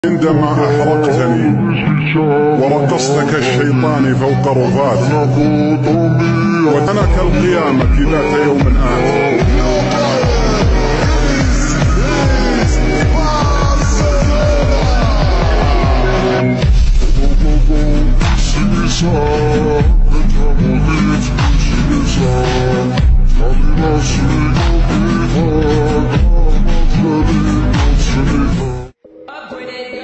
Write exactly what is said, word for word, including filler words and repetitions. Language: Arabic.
عندما أحرقتني ورقصت كالشيطان فوق رفاتي، وأنا كالقيامة ذات يوم آخر.